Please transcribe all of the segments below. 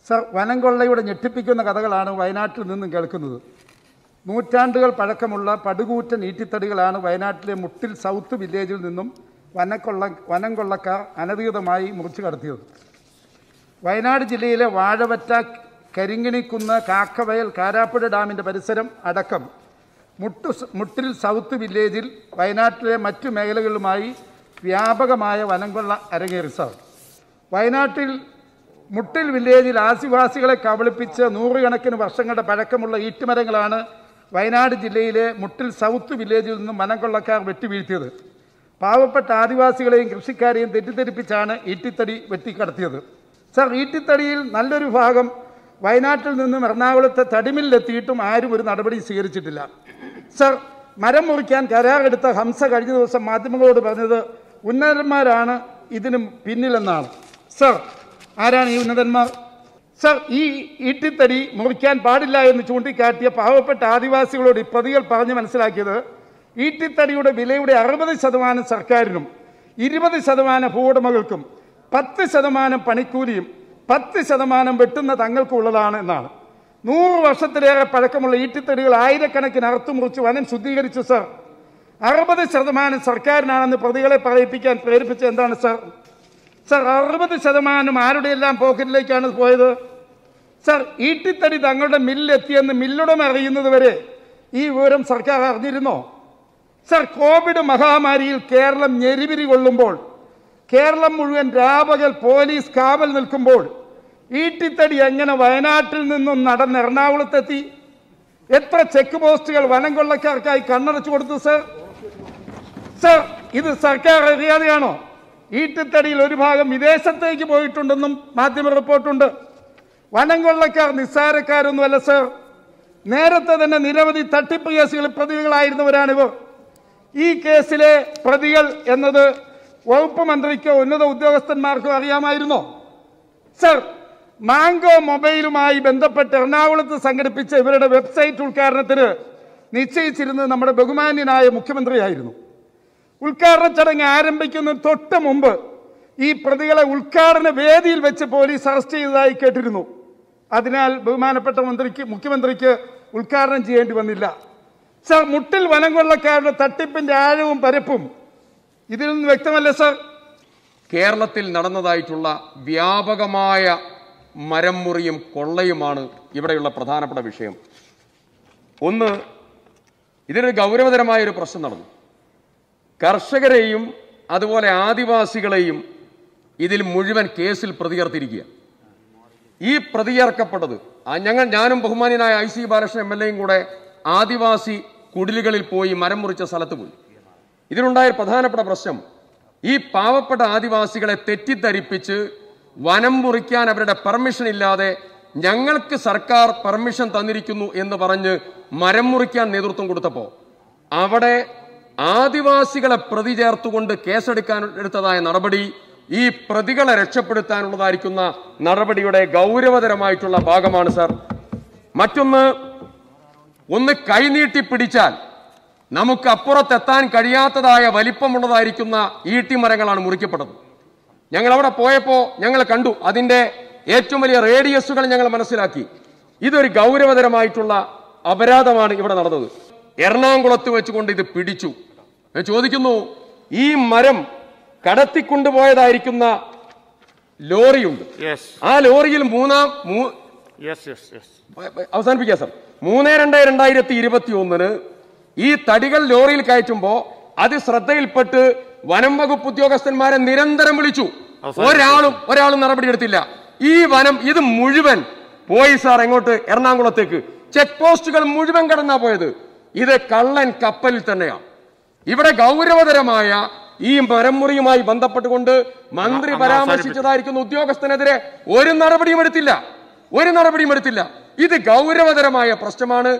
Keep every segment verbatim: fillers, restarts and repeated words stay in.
Sir, വനം കൊള്ളയുടെ ഞെട്ടിപ്പിക്കുന്ന കഥകളാണ് വയനാട്ടിൽ നിന്നും കേൾക്കുന്നത്. നൂറ്റാണ്ടുകൾ പഴക്കമുള്ള പടുകൂറ്റൻ ഈറ്റിത്തടികളാണ് വയനാട്ടിലെ മുട്ടിൽ സൗത്ത് വില്ലേജിൽ നിന്നും വനക്കൊള്ള വനം കൊള്ളക്കാർ അനധികൃതമായി മുറിച്ചു കടത്തിയത്. വയനാട് ജില്ലയിലെ വാഴവറ്റ, കരിങ്ങിണിക്കുന്ന്, കാക്കവയൽ, കാരാപ്പുഴ ഡാമിൻ്റെ പരിസരം അടക്കം മുട്ടു മുട്ടിൽ സൗത്ത് വില്ലേജിൽ വയനാട്ടിലെ മറ്റു മേഖലകളുമായി വ്യാപകമായ വനം കൊള്ള അരങ്ങേറി. സാർ, വയനാട്ടിൽ മുട്ടിൽ വില്ലേജിൽ ആദിവാസികളെ കബളിപ്പിച്ച് നൂറുകണക്കിന് വർഷങ്ങളുടെ പഴക്കമുള്ള ഈറ്റുമരങ്ങളാണ് വയനാട് ജില്ലയിലെ മുട്ടിൽ സൗത്ത് വില്ലേജിൽ നിന്നും വനം കൊള്ളക്കാർ വെട്ടിവീഴ്ത്തിയത്. പാവപ്പെട്ട ആദിവാസികളെയും കൃഷിക്കാരെയും തെറ്റിദ്ധരിപ്പിച്ചാണ് ഈറ്റിത്തടി വെട്ടിക്കടത്തിയത്. സർ, ഈറ്റിത്തടിയിൽ നല്ലൊരു ഭാഗം വയനാട്ടിൽ നിന്നും എറണാകുളത്തെ തടിമില്ലെത്തിയിട്ടും ആരും ഒരു നടപടി സ്വീകരിച്ചിട്ടില്ല. സർ, മരം മുറിക്കാൻ കരാറെടുത്ത ഹംസ കഴിഞ്ഞ ദിവസം മാധ്യമങ്ങളോട് പറഞ്ഞത് ഉന്നതന്മാരാണ് ഇതിന് പിന്നിലെന്നാണ്. സർ, ആരാണ് ഈ ഉന്നതന്മാർ? സർ, ഈ ഈട്ടിത്തടി മുറിക്കാൻ പാടില്ല എന്ന് ചൂണ്ടിക്കാട്ടിയ പാവപ്പെട്ട ആദിവാസികളോട് ഈ പ്രതികൾ പറഞ്ഞ് മനസ്സിലാക്കിയത് ഈട്ടിത്തടിയുടെ വിലയുടെ അറുപത് ശതമാനം സർക്കാരിനും ഇരുപത് ശതമാനം ഭൂവുടമകൾക്കും പത്ത് ശതമാനം പണിക്കൂലിയും പത്ത് ശതമാനം വെട്ടുന്ന തങ്ങൾക്കുള്ളതാണ് എന്നാണ്. നൂറ് വർഷത്തിലേറെ പഴക്കമുള്ള ഈട്ടിത്തടികൾ ആയിരക്കണക്കിന് അറുത്തുമുറിച്ച് വനം ശുദ്ധീകരിച്ചു. സർ, അറുപത് ശതമാനം സർക്കാരിനാണെന്ന് പ്രതികളെ പറയിപ്പിക്കാൻ പ്രേരിപ്പിച്ചത് എന്താണ് സർ? സർ, അറുപത് ശതമാനം ആരുടെയെല്ലാം പോക്കറ്റിലേക്കാണ് പോയത്? സർ, ഈട്ടിത്തടി തങ്ങളുടെ മില്ലെത്തിയെന്ന് മില്ലുടമ അറിയുന്നത് വരെ ഈ വിവരം സർക്കാർ അറിഞ്ഞിരുന്നോ? സർ, കോവിഡ് മഹാമാരിയിൽ കേരളം ഞെരിപിരി കൊള്ളുമ്പോൾ, കേരളം മുഴുവൻ രാപകൽ പോലീസ് കാവൽ നിൽക്കുമ്പോൾ ഈട്ടിത്തടി എങ്ങനെ വയനാട്ടിൽ നിന്നും നടന്ന് എറണാകുളത്തെത്തി? എത്ര ചെക്ക് പോസ്റ്റുകൾ വനം കൊള്ളക്കാർക്കായി കണ്ണടച്ചു കൊടുത്തു? സർ സർ ഇത് സർക്കാർ അറിയാതെയാണോ? ഈട്ടിത്തടിയിൽ ഒരു ഭാഗം വിദേശത്തേക്ക് പോയിട്ടുണ്ടെന്നും മാധ്യമ റിപ്പോർട്ടുണ്ട്. വനം കൊള്ളക്കാർ നിസ്സാരക്കാരൊന്നുമല്ല സർ. നേരത്തെ തന്നെ നിരവധി തട്ടിപ്പ് കേസുകളിൽ പ്രതികളായിരുന്നവരാണിവർ. ഈ കേസിലെ പ്രതികൾ എന്നത് വകുപ്പ് മന്ത്രിക്കോ ഉന്നത ഉദ്യോഗസ്ഥന്മാർക്കോ അറിയാമായിരുന്നോ? സർ, മാംഗോ മൊബൈലുമായി ബന്ധപ്പെട്ട് എറണാകുളത്ത് സംഘടിപ്പിച്ച ഇവരുടെ വെബ്സൈറ്റ് ഉദ്ഘാടനത്തിന് നിശ്ചയിച്ചിരുന്നത് നമ്മുടെ ബഹുമാന്യനായ മുഖ്യമന്ത്രിയായിരുന്നു. ഉദ്ഘാടന ചടങ്ങ് ആരംഭിക്കുന്നതിന് തൊട്ട് മുമ്പ് ഈ പ്രതികളെ ഉദ്ഘാടന വേദിയിൽ വെച്ച് പോലീസ് അറസ്റ്റ് ചെയ്തതായി കേട്ടിരുന്നു. അതിനാൽ ബഹുമാനപ്പെട്ട മന്ത്രിക്ക് മുഖ്യമന്ത്രിക്ക് ഉദ്ഘാടനം ചെയ്യേണ്ടി വന്നില്ല. സർ, മുട്ടിൽ വനം കൊള്ളക്കാരുടെ തട്ടിപ്പിന്റെ ആഴവും പരപ്പും ഇതിൽ നിന്ന് വ്യക്തമല്ലേ സർ? കേരളത്തിൽ നടന്നതായിട്ടുള്ള വ്യാപകമായ മരം മുറിയും കൊള്ളയുമാണ് ഇവിടെയുള്ള പ്രധാനപ്പെട്ട വിഷയം. ഒന്ന്, ഇതിനൊരു ഗൗരവതരമായ ഒരു പ്രശ്നം നടന്നു. കർഷകരെയും അതുപോലെ ആദിവാസികളെയും ഇതിൽ മുഴുവൻ കേസിൽ പ്രതിചേർത്തിരിക്കുക. ഈ പ്രതിചേർക്കപ്പെട്ടത് ഞങ്ങൾ ഞാനും ബഹുമാന്യനായ I C Balakrishnan M L എയും കൂടെ ആദിവാസി കുടിലുകളിൽ പോയി മരം മുറിച്ച സ്ഥലത്ത് പോയി. ഇതിനുണ്ടായ പ്രധാനപ്പെട്ട പ്രശ്നം, ഈ പാവപ്പെട്ട ആദിവാസികളെ തെറ്റിദ്ധരിപ്പിച്ച് വനം മുറിക്കാൻ അവരുടെ പെർമിഷൻ ഇല്ലാതെ ഞങ്ങൾക്ക് സർക്കാർ പെർമിഷൻ തന്നിരിക്കുന്നു എന്ന് പറഞ്ഞ് മരം മുറിക്കാൻ നേതൃത്വം കൊടുത്തപ്പോൾ അവിടെ ആദിവാസികളെ പ്രതി ചേർത്തുകൊണ്ട് കേസെടുക്കാൻ എടുത്തതായ നടപടി ഈ പ്രതികളെ രക്ഷപ്പെടുത്താനുള്ളതായിരിക്കുന്ന നടപടിയുടെ ഗൗരവതരമായിട്ടുള്ള ഭാഗമാണ് സർ. മറ്റൊന്ന്, ഒന്ന് കൈനീട്ടി പിടിച്ചാൽ നമുക്ക് അപ്പുറത്തെത്താൻ കഴിയാത്തതായ വലിപ്പമുള്ളതായിരിക്കുന്ന ഈട്ടിമരങ്ങളാണ് മുറിക്കപ്പെട്ടത്. ഞങ്ങൾ അവിടെ പോയപ്പോൾ ഞങ്ങൾ കണ്ടു, അതിൻ്റെ ഏറ്റവും വലിയ റേഡിയസുകൾ ഞങ്ങൾ മനസ്സിലാക്കി. ഇതൊരു ഗൗരവതരമായിട്ടുള്ള അപരാധമാണ് ഇവിടെ നടന്നത്. എറണാകുളത്ത് വെച്ചുകൊണ്ട് ഇത് പിടിച്ചു. ഞാൻ ചോദിക്കുന്നു, ഈ മരം കടത്തിക്കൊണ്ടുപോയതായിരിക്കുന്ന ലോറിയുണ്ട്. ആ ലോറിയിൽ മൂന്നാം അവസാനിപ്പിക്കാം സർ മൂന്ന് രണ്ട് രണ്ടായിരത്തി ഇരുപത്തി ഒന്നിന് ഈ തടികൾ ലോറിയിൽ കയറ്റുമ്പോ അത് ശ്രദ്ധയിൽപ്പെട്ട് വനം വകുപ്പ് ഉദ്യോഗസ്ഥന്മാരെ നിരന്തരം വിളിച്ചു. ഒരാളും ഒരാളും നടപടിയെടുത്തില്ല. ഈ വനം ഇത് മുഴുവൻ പോയി സാർ എങ്ങോട്ട്? എറണാകുളത്തേക്ക്. ചെക്ക് പോസ്റ്റുകൾ മുഴുവൻ കടന്നാ പോയത്. ഇത് കള്ളൻ കപ്പലിൽ തന്നെയാണ്. ഇവിടെ ഗൗരവതരമായ ഈ മരംമുറിയുമായി ബന്ധപ്പെട്ടുകൊണ്ട് മന്ത്രി പരാമർശിച്ചതായിരിക്കുന്ന ഉദ്യോഗസ്ഥനെതിരെ ഒരു നടപടിയും എടുത്തില്ല ഒരു നടപടിയും എടുത്തില്ല ഇത് ഗൗരവതരമായ പ്രശ്നമാണ്.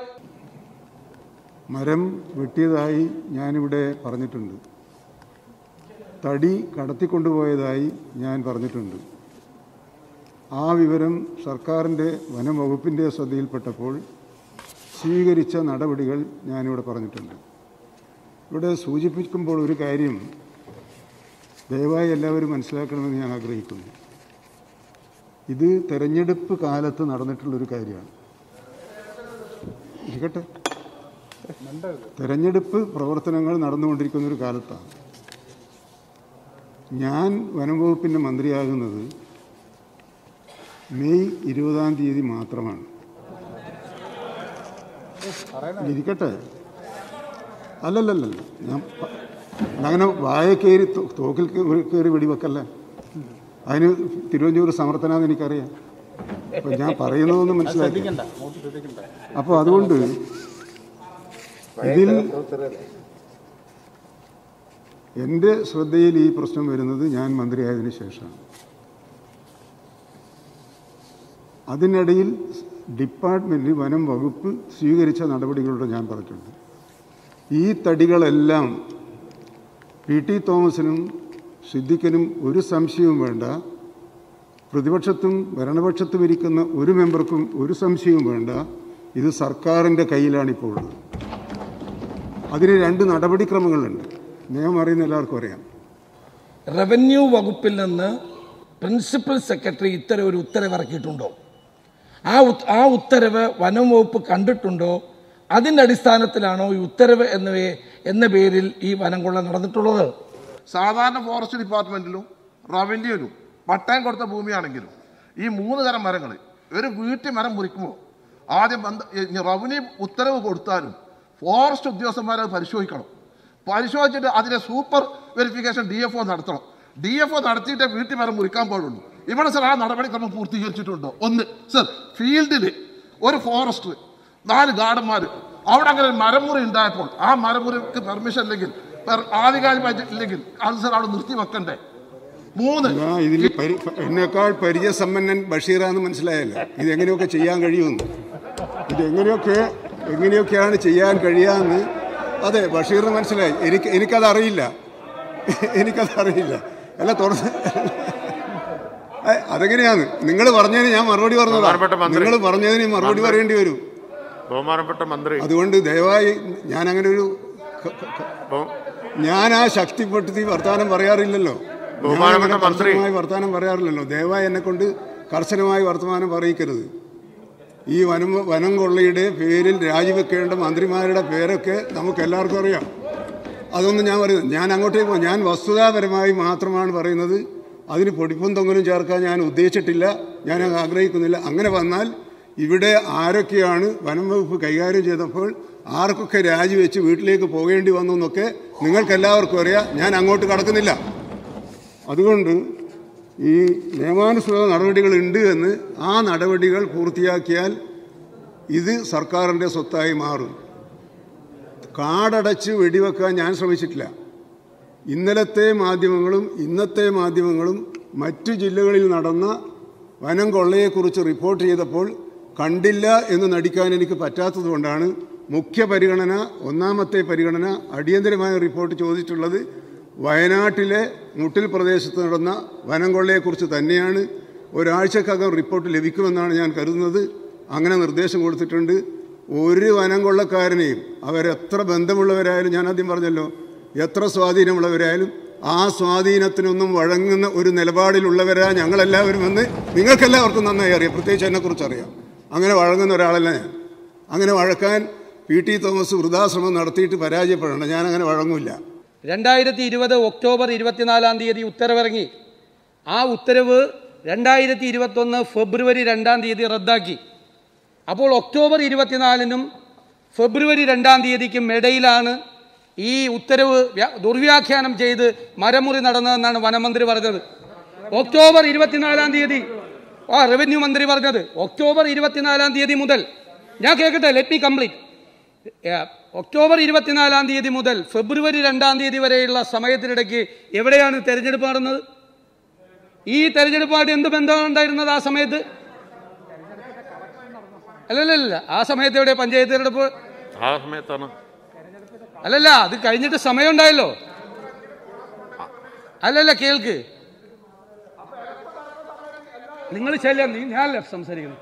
മരം വെട്ടിയതായി ഞാനിവിടെ പറഞ്ഞിട്ടുണ്ട്. തടി കടത്തിക്കൊണ്ടുപോയതായി ഞാൻ പറഞ്ഞിട്ടുണ്ട്. ആ വിവരം സർക്കാരിൻ്റെ വനം വകുപ്പിൻ്റെ ശ്രദ്ധയിൽപ്പെട്ടപ്പോൾ സ്വീകരിച്ച നടപടികൾ ഞാനിവിടെ പറഞ്ഞിട്ടുണ്ട്. ഇവിടെ സൂചിപ്പിക്കുമ്പോൾ ഒരു കാര്യം ദയവായി എല്ലാവരും മനസ്സിലാക്കണമെന്ന് ഞാൻ ആഗ്രഹിക്കുന്നു. ഇത് തെരഞ്ഞെടുപ്പ് കാലത്ത് നടന്നിട്ടുള്ളൊരു കാര്യമാണ്. ഇരിക്കട്ടെ, തെരഞ്ഞെടുപ്പ് പ്രവർത്തനങ്ങൾ നടന്നുകൊണ്ടിരിക്കുന്ന ഒരു കാലത്താണ് ഞാൻ വനം വകുപ്പിൻ്റെ മന്ത്രിയാകുന്നത്. മെയ് ഇരുപതാം തീയതി മാത്രമാണ്. ഇരിക്കട്ടെ, അല്ലല്ലല്ല, ഞാൻ അങ്ങനെ വായ കയറി തോക്കിൽ കയറി വെടിവെക്കല്ലേ. അതിന് തിരുവഞ്ചൂർ സമർത്ഥനാന്ന് എനിക്കറിയാം. അപ്പം ഞാൻ പറയുന്നതൊന്നും മനസ്സിലാക്കി. അപ്പോൾ അതുകൊണ്ട് ഇതിൽ എൻ്റെ ശ്രദ്ധയിൽ ഈ പ്രശ്നം വരുന്നത് ഞാൻ മന്ത്രിയായതിനു ശേഷമാണ്. അതിനിടയിൽ ഡിപ്പാർട്ട്മെൻറ്റ് വനം വകുപ്പ് സ്വീകരിച്ച നടപടികളോട് ഞാൻ പറഞ്ഞിട്ടുണ്ട്. ഈ തടികളെല്ലാം പി ടി തോമസിനും സിദ്ദിഖിനും ഒരു സംശയവും വേണ്ട, പ്രതിപക്ഷത്തും ഭരണപക്ഷത്തും ഇരിക്കുന്ന ഒരു മെമ്പർക്കും ഒരു സംശയവും വേണ്ട, ഇത് സർക്കാരിൻ്റെ കയ്യിലാണിപ്പോൾ ഉള്ളത്. അതിന് രണ്ട് നടപടിക്രമങ്ങളുണ്ട്. നിയമം അറിയുന്ന എല്ലാവർക്കും അറിയാം. റവന്യൂ വകുപ്പിൽ നിന്ന് പ്രിൻസിപ്പൽ സെക്രട്ടറി ഇത്തരം ഒരു ഉത്തരവ് ഇറക്കിയിട്ടുണ്ടോ? ആ ആ ഉത്തരവ് വനം വകുപ്പ് കണ്ടിട്ടുണ്ടോ? അതിൻ്റെ അടിസ്ഥാനത്തിലാണോ ഈ ഉത്തരവ് എന്നിവയെ എന്ന പേരിൽ ഈ വനം കൊള്ള നടന്നിട്ടുള്ളത്? സാധാരണ ഫോറസ്റ്റ് ഡിപ്പാർട്ട്മെന്റിലും റവന്യൂവിലും പട്ടയം കൊടുത്ത ഭൂമിയാണെങ്കിലും ഈ മൂന്ന് തരം മരങ്ങൾ ഒരു വീട്ടിൽ മരം മുറിക്കുമ്പോൾ ആദ്യം റവന്യൂ ഉത്തരവ് കൊടുത്താലും ഫോറസ്റ്റ് ഉദ്യോഗസ്ഥന്മാരെ പരിശോധിക്കണം. പരിശോധിച്ചിട്ട് അതിന്റെ super verification D F O നടത്തണം. ഡി എഫ് ഒ നടത്തിയിട്ടേ വീട്ടിൽ മരം മുറിക്കാൻ പാടുള്ളൂ. ഇവിടെ സർ ആ നടപടിക്രമം പൂർത്തീകരിച്ചിട്ടുണ്ടോ? ഒന്ന് സർ, ഫീൽഡിൽ ഒരു ഫോറസ്റ്റ് നാല് ഗാർഡന്മാർ അവിടെ അങ്ങനെ ഒരു മരമുറി ഉണ്ടായപ്പോൾ ആ മരമുറിക്ക് പെർമിഷൻ ഇല്ലെങ്കിൽ ആധികാരികമായിട്ട് ഇല്ലെങ്കിൽ അത് സർ അവിടെ നിർത്തി വെക്കണ്ടേ? മൂന്ന്, ഇതിൽ എന്നേക്കാൾ പരിചയസമ്പന്നൻ ബഷീറാന്ന് മനസ്സിലായല്ലോ. ഇതെങ്ങനെയൊക്കെ ചെയ്യാൻ കഴിയുമെന്ന്, ഇതെങ്ങനെയൊക്കെ എങ്ങനെയൊക്കെയാണ് ചെയ്യാൻ കഴിയാമെന്ന് അതെ ബഷീറിന് മനസ്സിലായി. എനിക്ക് എനിക്കതറിയില്ല എനിക്കതറിയില്ല അല്ല തുറന്ന് അതെങ്ങനെയാണ് നിങ്ങൾ പറഞ്ഞതിന് ഞാൻ മറുപടി പറഞ്ഞതാണ്. നിങ്ങൾ പറഞ്ഞതിന് മറുപടി പറയേണ്ടി വരും ബഹുമാനപ്പെട്ട മന്ത്രി. അതുകൊണ്ട് ദയവായി ഞാൻ അങ്ങനെ ഒരു ഞാൻ ആ ശക്തിപ്പെടുത്തി വർത്തമാനം പറയാറില്ലല്ലോ. കർശനമായി വർത്തമാനം പറയാറില്ലല്ലോ. ദയവായി എന്നെ കൊണ്ട് കർശനമായി വർത്തമാനം പറയിക്കരുത്. ഈ വനം വനം കൊള്ളയുടെ പേരിൽ രാജിവെക്കേണ്ട മന്ത്രിമാരുടെ പേരൊക്കെ നമുക്ക് എല്ലാവർക്കും അറിയാം. അതൊന്നും ഞാൻ പറയുന്നത് ഞാൻ അങ്ങോട്ടേക്ക് പോകും. ഞാൻ വസ്തുതാപരമായി മാത്രമാണ് പറയുന്നത്. അതിന് പൊടിപ്പും തൊങ്ങലും ചേർക്കാൻ ഞാൻ ഉദ്ദേശിച്ചിട്ടില്ല, ഞാൻ ആഗ്രഹിക്കുന്നില്ല. അങ്ങനെ വന്നാൽ ഇവിടെ ആരൊക്കെയാണ് വനം വകുപ്പ് കൈകാര്യം ചെയ്തപ്പോൾ ആർക്കൊക്കെ രാജിവെച്ച് വീട്ടിലേക്ക് പോകേണ്ടി വന്നു എന്നൊക്കെ നിങ്ങൾക്കെല്ലാവർക്കും അറിയാം. ഞാൻ അങ്ങോട്ട് കടക്കുന്നില്ല. അതുകൊണ്ട് ഈ നിയമാനുസൃത നടപടികളുണ്ട് എന്ന് ആ നടപടികൾ പൂർത്തിയാക്കിയാൽ ഇത് സർക്കാരിൻ്റെ സ്വത്തായി മാറും. കാടടച്ച് വെടിവെക്കാൻ ഞാൻ ശ്രമിച്ചിട്ടില്ല. ഇന്നലത്തെ മാധ്യമങ്ങളും ഇന്നത്തെ മാധ്യമങ്ങളും മറ്റു ജില്ലകളിൽ നടന്ന വനം കൊള്ളയെക്കുറിച്ച് റിപ്പോർട്ട് ചെയ്തപ്പോൾ കണ്ടില്ല എന്ന് നടിക്കാൻ എനിക്ക് പറ്റാത്തതുകൊണ്ടാണ് മുഖ്യ പരിഗണന, ഒന്നാമത്തെ പരിഗണന അടിയന്തരമായ റിപ്പോർട്ട് ചോദിച്ചിട്ടുള്ളത് വയനാട്ടിലെ മുട്ടിൽ പ്രദേശത്ത് നടന്ന വനം കൊള്ളയെക്കുറിച്ച് തന്നെയാണ്. ഒരാഴ്ചക്കകം റിപ്പോർട്ട് ലഭിക്കുമെന്നാണ് ഞാൻ കരുതുന്നത്. അങ്ങനെ നിർദ്ദേശം കൊടുത്തിട്ടുണ്ട്. ഒരു വനം കൊള്ളക്കാരനെയും അവരെത്ര ബന്ധമുള്ളവരായാലും, ഞാൻ ആദ്യം പറഞ്ഞല്ലോ, എത്ര സ്വാധീനമുള്ളവരായാലും ആ സ്വാധീനത്തിനൊന്നും വഴങ്ങുന്ന ഒരു നിലപാടിലുള്ളവരാ ഞങ്ങളെല്ലാവരും എന്ന് നിങ്ങൾക്കെല്ലാവർക്കും നന്നായി അറിയാം. പ്രത്യേകിച്ച് എന്നെക്കുറിച്ച് അറിയാം. അങ്ങനെ വഴങ്ങുന്ന ഒരാളല്ല ഞാൻ. അങ്ങനെ വഴക്കാൻ പി ടി തോമസ് വൃഥാശ്രമം നടത്തിയിട്ട് പരാജയപ്പെടണം. ഞാൻ അങ്ങനെ വഴങ്ങില്ല. രണ്ടായിരത്തി ഇരുപത് ഒക്ടോബർ ഇരുപത്തിനാലാം തീയതി ഉത്തരവിറങ്ങി. ആ ഉത്തരവ് രണ്ടായിരത്തി ഇരുപത്തൊന്ന് ഫെബ്രുവരി രണ്ടാം തീയതി റദ്ദാക്കി. അപ്പോൾ ഒക്ടോബർ ഇരുപത്തിനാലിനും ഫെബ്രുവരി രണ്ടാം തീയതിക്കും ഇടയിലാണ് ഈ ഉത്തരവ് ദുർവ്യാഖ്യാനം ചെയ്ത് മരമുറി നടന്നതെന്നാണ് വനമന്ത്രി പറഞ്ഞത്. ഒക്ടോബർ ഇരുപത്തിനാലാം തീയതി ആ റവന്യൂ മന്ത്രി പറഞ്ഞത് ഒക്ടോബർ ഇരുപത്തിനാലാം തീയതി മുതൽ, ഞാൻ കേൾക്കട്ടെ, ലെറ്റ് മീ കംപ്ലീറ്റ്. ഒക്ടോബർ ഇരുപത്തിനാലാം തീയതി മുതൽ ഫെബ്രുവരി രണ്ടാം തീയതി വരെയുള്ള സമയത്തിനിടയ്ക്ക് എവിടെയാണ് തെരഞ്ഞെടുപ്പ് നടന്നത്? ഈ തെരഞ്ഞെടുപ്പായിട്ട് എന്ത് ബന്ധമാണ് ഉണ്ടായിരുന്നത് ആ സമയത്ത്? അല്ലല്ല, ആ സമയത്ത് എവിടെ പഞ്ചായത്ത് തെരഞ്ഞെടുപ്പ്? ആ സമയത്താണ്. അല്ലല്ല, അത് കഴിഞ്ഞിട്ട് സമയം ഉണ്ടായല്ലോ. അല്ലല്ല, കേൾക്ക്, നിങ്ങൾ ശല്യം, ഞാനല്ല സംസാരിക്കുന്നു.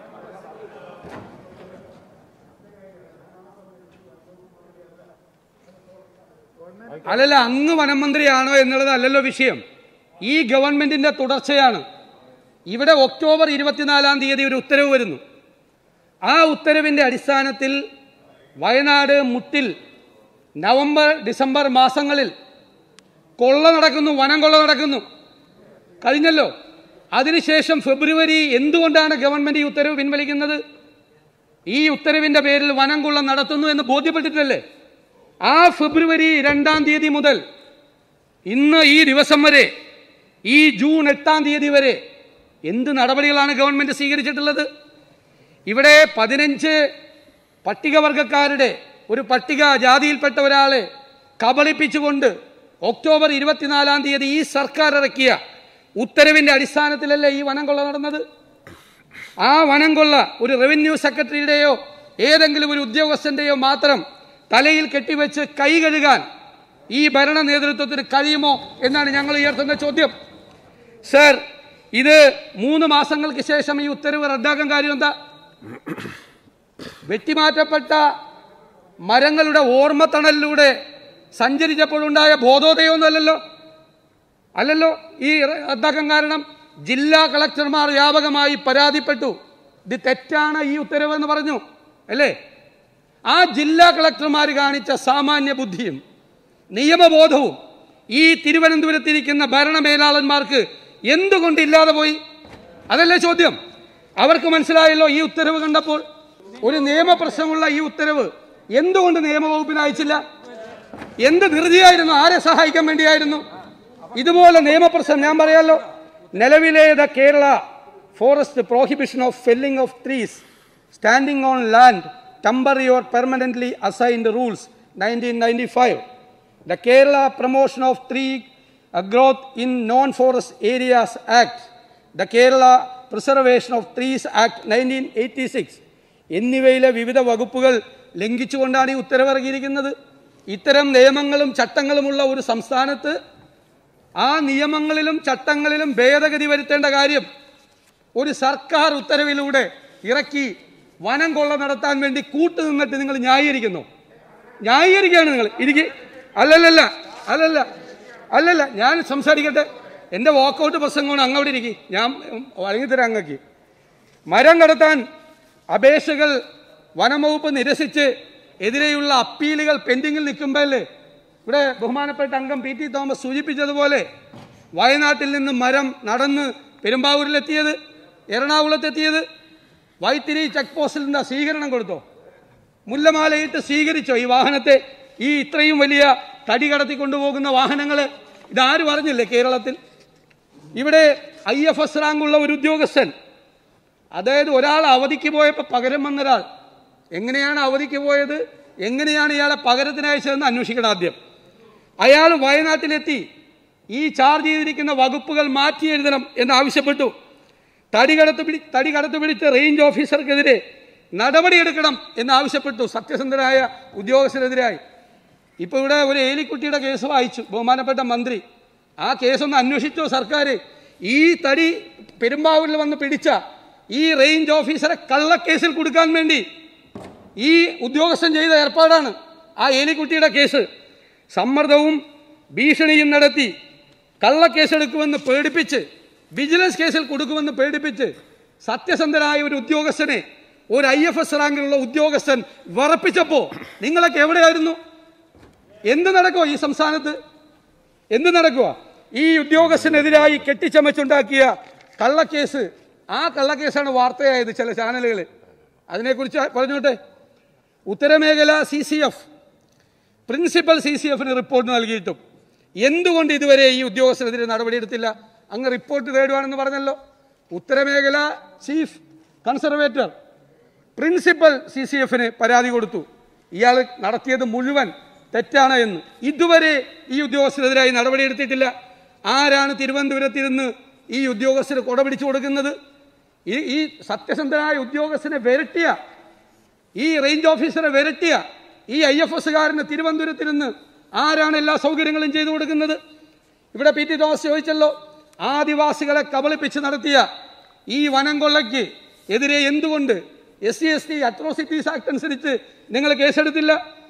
അല്ലല്ല, അങ്ങ് വനം മന്ത്രിയാണോ എന്നുള്ളത് അല്ലല്ലോ വിഷയം. ഈ ഗവൺമെന്റിന്റെ തുടർച്ചയാണ്. ഇവിടെ ഒക്ടോബർ ഇരുപത്തിനാലാം തീയതി ഒരു ഉത്തരവ് വരുന്നു. ആ ഉത്തരവിൻ്റെ അടിസ്ഥാനത്തിൽ വയനാട് മുട്ടിൽ നവംബർ ഡിസംബർ മാസങ്ങളിൽ കൊള്ള നടക്കുന്നു, വനം കൊള്ള നടക്കുന്നു, കഴിഞ്ഞല്ലോ. അതിനുശേഷം ഫെബ്രുവരി എന്തുകൊണ്ടാണ് ഗവൺമെന്റ് ഈ ഉത്തരവ് പിൻവലിക്കുന്നത്? ഈ ഉത്തരവിന്റെ പേരിൽ വനം കൊള്ള നടത്തുന്നു എന്ന് ബോധ്യപ്പെട്ടിട്ടല്ലേ? ആ ഫെബ്രുവരി രണ്ടാം തീയതി മുതൽ ഇന്ന് ഈ ദിവസം വരെ, ഈ ജൂൺ എട്ടാം തീയതി വരെ എന്ത് നടപടികളാണ് ഗവൺമെന്റ് സ്വീകരിച്ചിട്ടുള്ളത്? ഇവിടെ പതിനഞ്ച് പട്ടികവർഗക്കാരുടെ ഒരു പട്ടിക ജാതിയിൽപ്പെട്ട ഒരാളെ കബളിപ്പിച്ചുകൊണ്ട് ഒക്ടോബർ ഇരുപത്തിനാലാം തീയതി ഈ സർക്കാർ ഇറക്കിയ ഉത്തരവിന്റെ അടിസ്ഥാനത്തിലല്ലേ ഈ വനം കൊള്ള നടന്നത്? ആ വനം കൊള്ള ഒരു റവന്യൂ സെക്രട്ടറിയുടെയോ ഏതെങ്കിലും ഒരു ഉദ്യോഗസ്ഥന്റെയോ മാത്രം തലയിൽ കെട്ടിവെച്ച് കൈ കഴുകാൻ ഈ ഭരണ നേതൃത്വത്തിന് കഴിയുമോ എന്നാണ് ഞങ്ങൾ ഉയർത്തുന്ന ചോദ്യം. സർ, ഇത് മൂന്ന് മാസങ്ങൾക്ക് ശേഷം ഈ ഉത്തരവ് റദ്ദാക്കാൻ കാര്യം എന്താ? വെട്ടിമാറ്റപ്പെട്ട മരങ്ങളുടെ ഓർമ്മത്തണലിലൂടെ സഞ്ചരിച്ചപ്പോഴുണ്ടായ ബോധോദയമൊന്നുമല്ലല്ലോ അല്ലല്ലോ ഈ റദ്ദാക്കാൻ കാരണം. ജില്ലാ കളക്ടർമാർ വ്യാപകമായി പരാതിപ്പെട്ടു, ഇത് തെറ്റാണ് ഈ ഉത്തരവെന്ന് പറഞ്ഞു അല്ലേ? ആ ജില്ലാ കളക്ടർമാർ കാണിച്ച സാമാന്യ ബുദ്ധിയും നിയമബോധവും ഈ തിരുവനന്തപുരത്തിരിക്കുന്ന ഭരണമേലാളന്മാർക്ക് എന്തുകൊണ്ട് ഇല്ലാതെ പോയി? അതല്ലേ ചോദ്യം. അവർക്ക് മനസ്സിലായല്ലോ ഈ ഉത്തരവ് കണ്ടപ്പോൾ, ഒരു നിയമപ്രശ്നമുള്ള ഈ ഉത്തരവ് എന്തുകൊണ്ട് നിയമവകുപ്പിന് അയച്ചില്ല? എന്ത് ധൃതിയായിരുന്നു? ആരെ സഹായിക്കാൻ വേണ്ടിയായിരുന്നു? ഇതുപോലെ നിയമപ്രശ്നം ഞാൻ പറയാലോ. നിലവിലെ the Kerala forest prohibition of felling of trees standing on land temporary or permanently assigned rules nineteen ninety five, the Kerala promotion of tree growth in non forest areas act, the Kerala preservation of trees act nineteen eighty six എന്നിവയിലെ വിവിധ വകുപ്പുകൾ ലംഘിച്ചുകൊണ്ടാണ് ഈ ഉത്തരവിറങ്ങിയിരിക്കുന്നത്. ഇത്തരം നിയമങ്ങളും ചട്ടങ്ങളുമുള്ള ഒരു സംസ്ഥാനത്ത് ആ നിയമങ്ങളിലും ചട്ടങ്ങളിലും ഭേദഗതി വരുത്തേണ്ട കാര്യം ഒരു സർക്കാർ ഉത്തരവിലൂടെ ഇറക്കി വനം കൊള്ള നടത്താൻ വേണ്ടി കൂട്ടുനിന്നിട്ട് നിങ്ങൾ ന്യായീകരിക്കുന്നു. ന്യായീകരിക്കുകയാണ് നിങ്ങൾ. ഇരിക്ക്. അല്ലല്ലല്ല അല്ലല്ല അല്ലല്ല ഞാൻ സംസാരിക്കട്ടെ. എൻ്റെ വാക്കൗട്ട് പ്രസംഗമാണ്. അങ്ങോട്ട് ഇരിക്കും, ഞാൻ വഴങ്ങിത്തരാം അങ്ങക്ക്. മരം കടത്താൻ അപേക്ഷകൾ വനംവകുപ്പ് നിരസിച്ച് എതിരെയുള്ള അപ്പീലുകൾ പെൻഡിങ്ങിൽ നിൽക്കുമ്പോഴല്ലേ ഇവിടെ ബഹുമാനപ്പെട്ട അംഗം പി ടി തോമസ് സൂചിപ്പിച്ചതുപോലെ വയനാട്ടിൽ നിന്ന് മരം നടന്ന് പെരുമ്പാവൂരിലെത്തിയത്, എറണാകുളത്തെത്തിയത്, വൈത്തിരി ചെക്ക് പോസ്റ്റിൽ നിന്ന് സ്വീകരണം കൊടുത്തോ? മുല്ലമാലയിട്ട് സ്വീകരിച്ചോ ഈ വാഹനത്തെ? ഈ ഇത്രയും വലിയ തടി കടത്തിക്കൊണ്ടുപോകുന്ന വാഹനങ്ങൾ ഇതാര് പറഞ്ഞില്ലേ കേരളത്തിൽ? ഇവിടെ ഐ എഫ് എസ് റാങ്കുള്ള ഒരു ഉദ്യോഗസ്ഥൻ, അതായത് ഒരാൾ അവധിക്ക് പോയപ്പോൾ പകരം വന്നൊരാൾ, എങ്ങനെയാണ് അവധിക്ക് പോയത്, എങ്ങനെയാണ് ഇയാളെ പകരത്തിന് അയച്ചതെന്ന് അന്വേഷിക്കണം ആദ്യം. അയാൾ വയനാട്ടിലെത്തി ഈ ചാർജ് ചെയ്തിരിക്കുന്ന വകുപ്പുകൾ മാറ്റി എഴുതണം എന്നാവശ്യപ്പെട്ടു. തടി കടത്ത് പിടി തടി കടത്ത് പിടിച്ച റേഞ്ച് ഓഫീസർക്കെതിരെ നടപടിയെടുക്കണം എന്നാവശ്യപ്പെട്ടു സത്യസന്ധരായ ഉദ്യോഗസ്ഥരെതിരായി. ഇപ്പോൾ ഇവിടെ ഒരു ഏലിക്കുട്ടിയുടെ കേസ് വായിച്ചു ബഹുമാനപ്പെട്ട മന്ത്രി. ആ കേസൊന്ന് അന്വേഷിച്ചോ സർക്കാർ? ഈ തടി പെരുമ്പാവൂരിൽ വന്ന് പിടിച്ച ഈ റേഞ്ച് ഓഫീസറെ കള്ളക്കേസിൽ കൊടുക്കാൻ വേണ്ടി ഈ ഉദ്യോഗസ്ഥൻ ചെയ്ത ഏർപ്പാടാണ് ആ ഏലിക്കുട്ടിയുടെ കേസ്. സമ്മർദ്ദവും ഭീഷണിയും നടത്തി കള്ളക്കേസെടുക്കുമെന്ന് പേടിപ്പിച്ച്, വിജിലൻസ് കേസിൽ കൊടുക്കുമെന്ന് പേടിപ്പിച്ച് സത്യസന്ധനായ ഒരു ഉദ്യോഗസ്ഥനെ, ഒരു ഐ എഫ് എസ് റാങ്കിലുള്ള ഉദ്യോഗസ്ഥൻ വിറപ്പിച്ചപ്പോൾ നിങ്ങളൊക്കെ എവിടെയായിരുന്നു? എന്ത് നടക്കുമോ ഈ സംസ്ഥാനത്ത്? എന്ത് നടക്കുക? ഈ ഉദ്യോഗസ്ഥനെതിരായി കെട്ടിച്ചമച്ചുണ്ടാക്കിയ കള്ളക്കേസ്, ആ കള്ളക്കേസാണ് വാർത്തയായത് ചില ചാനലുകൾ. അതിനെക്കുറിച്ച് പറഞ്ഞോട്ടെ. ഉത്തരമേഖല C C F principal C C എഫിന് റിപ്പോർട്ട് നൽകിയിട്ടും എന്തുകൊണ്ട് ഇതുവരെ ഈ ഉദ്യോഗസ്ഥനെതിരെ നടപടിയെടുത്തില്ല? അങ്ങ് റിപ്പോർട്ട് തേടുവാണെന്ന് പറഞ്ഞല്ലോ. ഉത്തരമേഖല chief conservator principal C C എഫിന് പരാതി കൊടുത്തു, ഇയാൾ നടത്തിയത് മുഴുവൻ തെറ്റാണ് എന്ന്. ഇതുവരെ ഈ ഉദ്യോഗസ്ഥനെതിരായി നടപടിയെടുത്തിട്ടില്ല. ആരാണ് തിരുവനന്തപുരത്തിരുന്ന് ഈ ഉദ്യോഗസ്ഥന് കൊട പിടിച്ചു കൊടുക്കുന്നത്? ഈ ഈ സത്യസന്ധനായ ഉദ്യോഗസ്ഥനെ വിരട്ടിയ, ഈ റേഞ്ച് ഓഫീസറെ വിരട്ടിയ ഈ ഐ എഫ് എസുകാരന് തിരുവനന്തപുരത്തിരുന്ന് ആരാണ് എല്ലാ സൗകര്യങ്ങളും ചെയ്തു കൊടുക്കുന്നത്? ഇവിടെ പി ടി തോമസ് ചോദിച്ചല്ലോ, ആദിവാസികളെ കബളിപ്പിച്ച് നടത്തിയ ഈ വനം കൊള്ളയ്ക്ക് എതിരെ എന്തുകൊണ്ട് S C S T atrocities act അനുസരിച്ച് നിങ്ങൾ കേസെടുത്തില്ല?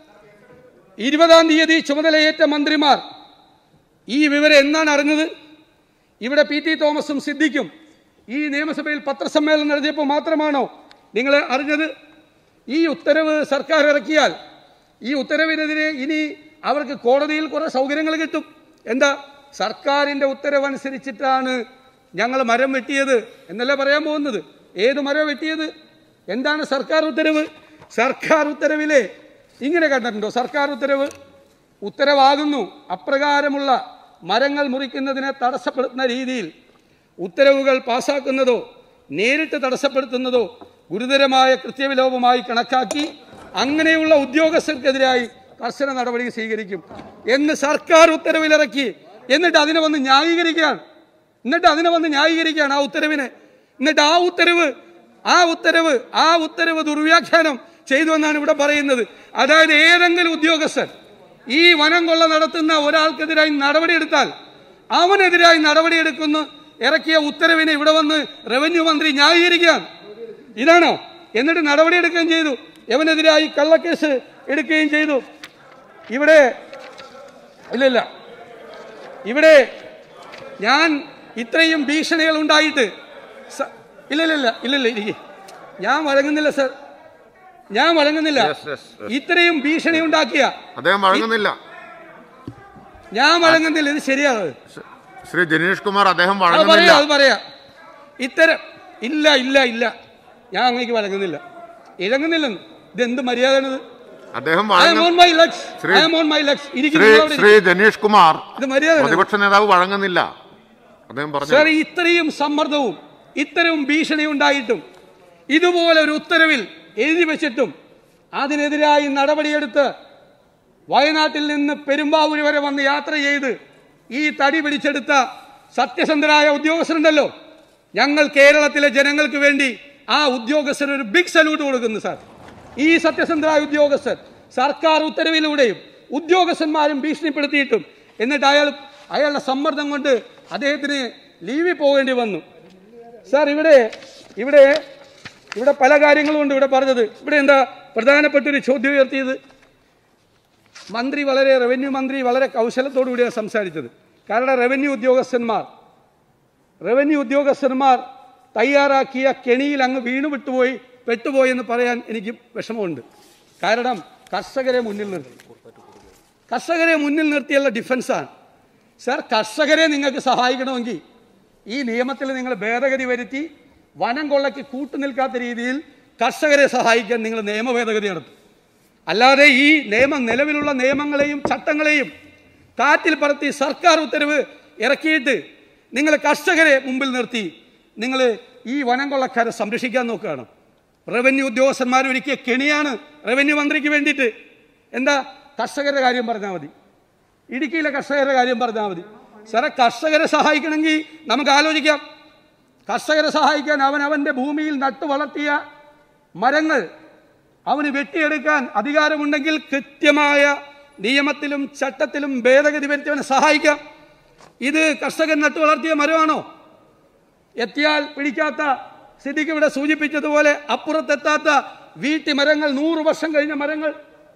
ഇരുപതാം തീയതി ചുമതലയേറ്റ മന്ത്രിമാർ ഈ വിവരം എന്നാണ് അറിഞ്ഞത്? ഇവിടെ പി ടി തോമസും സിദ്ദിഖും ഈ നിയമസഭയിൽ പത്രസമ്മേളനം നടത്തിയപ്പോൾ മാത്രമാണോ നിങ്ങൾ അറിഞ്ഞത്? ഈ ഉത്തരവ് സർക്കാർ ഇറക്കിയാൽ ഈ ഉത്തരവിനെതിരെ ഇനി അവർക്ക് കോടതിയിൽ കുറേ സൗകര്യങ്ങൾ കിട്ടും. എന്താ? സർക്കാരിൻ്റെ ഉത്തരവനുസരിച്ചിട്ടാണ് ഞങ്ങൾ മരം വെട്ടിയത് എന്നല്ല പറയാൻ പോകുന്നത്. ഏത് മരം വെട്ടിയത്? എന്താണ് സർക്കാർ ഉത്തരവ്? സർക്കാർ ഉത്തരവിലെ ഇങ്ങനെ കണ്ടിട്ടുണ്ടോ? സർക്കാർ ഉത്തരവ് ഉത്തരവാകുന്നു അപ്രകാരമുള്ള മരങ്ങൾ മുറിക്കുന്നതിനെ തടസ്സപ്പെടുത്തുന്ന രീതിയിൽ ഉത്തരവുകൾ പാസാക്കുന്നതോ നേരിട്ട് തടസ്സപ്പെടുത്തുന്നതോ ഗുരുതരമായ കൃത്യവിലോപമായി കണക്കാക്കി അങ്ങനെയുള്ള ഉദ്യോഗസ്ഥർക്കെതിരായി കർശന നടപടി സ്വീകരിക്കും എന്ന് സർക്കാർ ഉത്തരവിലിറക്കി. എന്നിട്ട് അതിനെ വന്ന് ന്യായീകരിക്കുകയാണ് എന്നിട്ട് അതിനെ വന്ന് ന്യായീകരിക്കുകയാണ് ആ ഉത്തരവിനെ. എന്നിട്ട് ആ ഉത്തരവ് ആ ഉത്തരവ് ആ ഉത്തരവ് ദുർവ്യാഖ്യാനം ചെയ്തു എന്നാണ് ഇവിടെ പറയുന്നത്. അതായത് ഏതെങ്കിലും ഉദ്യോഗസ്ഥൻ ഈ വനം കൊള്ള നടത്തുന്ന ഒരാൾക്കെതിരായി നടപടിയെടുത്താൽ അവനെതിരായി നടപടിയെടുക്കുന്ന ഇറക്കിയ ഉത്തരവിനെ ഇവിടെ വന്ന് റവന്യൂ മന്ത്രി ന്യായീകരിക്കുകയാണ്. ഇതാണോ? എന്നിട്ട് നടപടിയെടുക്കുകയും ചെയ്തു. എവനെതിരായി കള്ളക്കേസ് എടുക്കുകയും ചെയ്തു. ഇവിടെ ഇല്ലില്ല ഇവിടെ ഞാൻ ഇത്രയും ഭീഷണികൾ ഉണ്ടായിട്ട് ഇല്ലില്ല ഇല്ലില്ല ഇരിക്കെ ഞാൻ വഴങ്ങുന്നില്ല സർ, ഞാൻ വഴങ്ങുന്നില്ല. ഇത്രയും ഭീഷണി ഉണ്ടാക്കിയ അദ്ദേഹം വഴങ്ങുന്നില്ല. ഞാൻ വഴങ്ങുന്നില്ല. ഇത് ശരിയാണ് ശ്രീ ജനീഷ് കുമാർ, അദ്ദേഹം അത് പറയാ അത് പറയാ ഇത്തരം ഇല്ല ഇല്ല ഇല്ല ഞാൻ അങ്ങേക്ക് വഴങ്ങുന്നില്ല, ഇഴങ്ങുന്നില്ലെന്ന്. ഇതെന്ത് മര്യാദയാണിത്? ശ്രീ ജനീഷ് കുമാർ, പ്രതിപക്ഷ നേതാവ് വഴങ്ങുന്നില്ല. സാർ, ഇത്രയും സമ്മർദ്ദവും ഇത്തരവും ഭീഷണി ഉണ്ടായിട്ടും ഇതുപോലെ ഒരു ഉത്തരവിൽ എഴുതി വെച്ചിട്ടും അതിനെതിരായി നടപടിയെടുത്ത് വയനാട്ടിൽ നിന്ന് പെരുമ്പാവൂർ വരെ വന്ന് യാത്ര ചെയ്ത് ഈ തടി പിടിച്ചെടുത്ത സത്യസന്ധരായ ഉദ്യോഗസ്ഥരുണ്ടല്ലോ, ഞങ്ങൾ കേരളത്തിലെ ജനങ്ങൾക്ക് വേണ്ടി ആ ഉദ്യോഗസ്ഥർ ഒരു ബിഗ് സല്യൂട്ട് കൊടുക്കുന്നു സാർ. ഈ സത്യസന്ധരായ ഉദ്യോഗസ്ഥർ സർക്കാർ ഉത്തരവിലൂടെയും ഉദ്യോഗസ്ഥന്മാരും ഭീഷണിപ്പെടുത്തിയിട്ടും എന്നിട്ട് അയാൾ അയാളുടെ സമ്മർദ്ദം കൊണ്ട് അദ്ദേഹത്തിന് ലീവിൽ പോകേണ്ടി വന്നു. സാർ, ഇവിടെ ഇവിടെ ഇവിടെ പല കാര്യങ്ങളും ഉണ്ട് ഇവിടെ പറഞ്ഞത്. ഇവിടെ എന്താ പ്രധാനപ്പെട്ടൊരു ചോദ്യം ഉയർത്തിയത്? മന്ത്രി വളരെ റവന്യൂ മന്ത്രി വളരെ കൗശലത്തോടു കൂടിയാണ് സംസാരിച്ചത്. കാരണം റവന്യൂ ഉദ്യോഗസ്ഥന്മാർ റവന്യൂ ഉദ്യോഗസ്ഥന്മാർ തയ്യാറാക്കിയ കെണിയിൽ അങ്ങ് വീണു വിട്ടുപോയി പെട്ടുപോയി എന്ന് പറയാൻ എനിക്ക് വിഷമമുണ്ട്. കാരണം കർഷകരെ മുന്നിൽ നിർത്തി കർഷകരെ മുന്നിൽ നിർത്തിയുള്ള ഡിഫൻസാണ്. സാർ, കർഷകരെ നിങ്ങൾക്ക് സഹായിക്കണമെങ്കിൽ ഈ നിയമത്തിൽ നിങ്ങൾ ഭേദഗതി വരുത്തി വനം കൊള്ളയ്ക്ക് കൂട്ടുനിൽക്കാത്ത രീതിയിൽ കർഷകരെ സഹായിക്കാൻ നിങ്ങൾ നിയമ ഭേദഗതി നടത്തും. അല്ലാതെ ഈ നിയമം നിലവിലുള്ള നിയമങ്ങളെയും ചട്ടങ്ങളെയും കാറ്റിൽ പറത്തി സർക്കാർ ഉത്തരവ് ഇറക്കിയിട്ട് നിങ്ങൾ കർഷകരെ മുമ്പിൽ നിർത്തി നിങ്ങൾ ഈ വനം കൊള്ളക്കാരെ സംരക്ഷിക്കാൻ നോക്കുകയാണ്. റവന്യൂ ഉദ്യോഗസ്ഥന്മാർ ഒരുക്കിയ കെണിയാണ് റവന്യൂ മന്ത്രിക്ക് വേണ്ടിയിട്ട്. എന്താ? കർഷകരുടെ കാര്യം പറഞ്ഞാൽ മതി, ഇടുക്കിയിലെ കർഷകരുടെ കാര്യം പറഞ്ഞാൽ മതി. സാറേ, കർഷകരെ സഹായിക്കണമെങ്കിൽ നമുക്ക് ആലോചിക്കാം. കർഷകരെ സഹായിക്കാൻ അവൻ അവൻ്റെ ഭൂമിയിൽ നട്ടു വളർത്തിയ മരങ്ങൾ അവന് വെട്ടിയെടുക്കാൻ അധികാരമുണ്ടെങ്കിൽ കൃത്യമായ നിയമത്തിലും ചട്ടത്തിലും ഭേദഗതി വരുത്തി അവനെ സഹായിക്കാം. ഇത് കർഷകൻ നട്ടു വളർത്തിയ മരമാണോ? എത്തിയാൽ പിടിക്കാത്ത സ്ഥിതിക്ക് ഇവിടെ സൂചിപ്പിച്ചതുപോലെ അപ്പുറത്തെത്താത്ത വീട്ടി മരങ്ങൾ, നൂറ് വർഷം കഴിഞ്ഞ മരങ്ങൾ,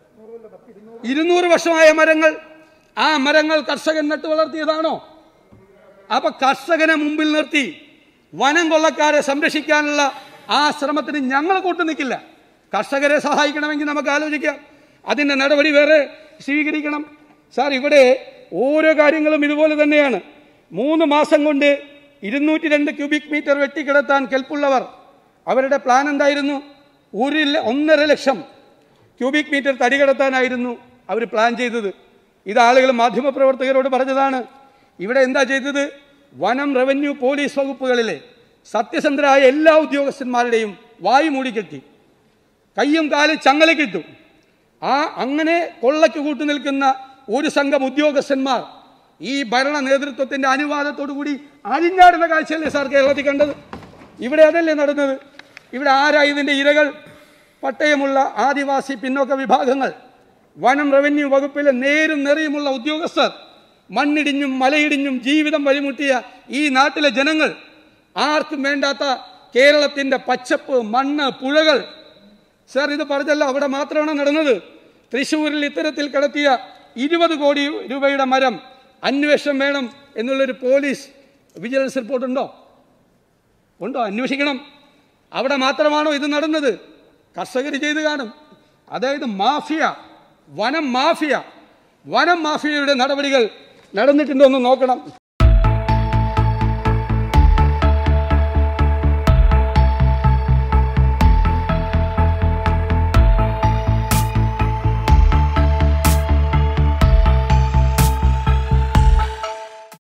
ഇരുന്നൂറ് വർഷമായ മരങ്ങൾ, ആ മരങ്ങൾ കർഷകൻ നട്ടു വളർത്തിയതാണോ? അപ്പൊ കർഷകനെ മുമ്പിൽ നിർത്തി വനം കൊള്ളക്കാരെ സംരക്ഷിക്കാനുള്ള ആ ശ്രമത്തിന് ഞങ്ങൾ കൂട്ടു നിൽക്കില്ല. കർഷകരെ സഹായിക്കണമെങ്കിൽ നമുക്ക് ആലോചിക്കാം, അതിൻ്റെ നടപടി വേറെ സ്വീകരിക്കണം. സാർ, ഇവിടെ ഓരോ കാര്യങ്ങളും ഇതുപോലെ തന്നെയാണ്. മൂന്ന് മാസം കൊണ്ട് ഇരുന്നൂറ്റി രണ്ട് ക്യൂബിക് മീറ്റർ വെട്ടിക്കിടത്താൻ കെൽപ്പുള്ളവർ അവരുടെ പ്ലാൻ എന്തായിരുന്നു? ഒരു ഒന്നര ലക്ഷം ക്യൂബിക് മീറ്റർ തടി കിടത്താനായിരുന്നു അവർ പ്ലാൻ ചെയ്തത്. ഇത് ആളുകൾ മാധ്യമപ്രവർത്തകരോട് പറഞ്ഞതാണ്. ഇവിടെ എന്താ ചെയ്തത്? വനം, റവന്യൂ, പോലീസ് വകുപ്പുകളിലെ സത്യസന്ധരായ എല്ലാ ഉദ്യോഗസ്ഥന്മാരുടെയും വായു മൂടിക്കെട്ടി, കയ്യും കാലും ചങ്ങലക്കിട്ടു. ആ അങ്ങനെ കൊള്ളയ്ക്ക് കൂട്ടു നിൽക്കുന്ന ഒരു സംഘം ഉദ്യോഗസ്ഥന്മാർ ഈ ഭരണ നേതൃത്വത്തിന്റെ അനുവാദത്തോടു കൂടി അഴിഞ്ഞാടുന്ന കാഴ്ചയല്ലേ സാർ കേരളത്തിൽ കണ്ടത്? ഇവിടെ അതല്ലേ നടന്നത്? ഇവിടെ ആരാ ഇതിന്റെ ഇരകൾ? പട്ടയമുള്ള ആദിവാസി പിന്നോക്ക വിഭാഗങ്ങൾ, വനം, റവന്യൂ വകുപ്പിലെ നേരും നെറിയുമുള്ള ഉദ്യോഗസ്ഥർ, മണ്ണിടിഞ്ഞും മലയിടിഞ്ഞും ജീവിതം വഴിമുട്ടിയ ഈ നാട്ടിലെ ജനങ്ങൾ, ആർക്കും വേണ്ടാത്ത കേരളത്തിന്റെ പച്ചപ്പ്, മണ്ണ്, പുഴകൾ. സാർ, ഇത് പറഞ്ഞല്ലോ അവിടെ മാത്രമാണ് നടന്നത്. തൃശ്ശൂരിൽ ഇത്തരത്തിൽ കടത്തിയ ഇരുപത് കോടി രൂപയുടെ മരം അന്വേഷണം വേണം എന്നുള്ളൊരു പോലീസ് വിജിലൻസ് റിപ്പോർട്ടുണ്ടോ? ഉണ്ടോ? അന്വേഷിക്കണം. അവിടെ മാത്രമാണോ ഇത് നടന്നത്? കർഷകർ ചെയ്ത് കാണും. അതായത് മാഫിയ, വനം മാഫിയ, വനം മാഫിയയുടെ നടപടികൾ നടന്നിട്ടുണ്ടോ എന്ന് നോക്കണം.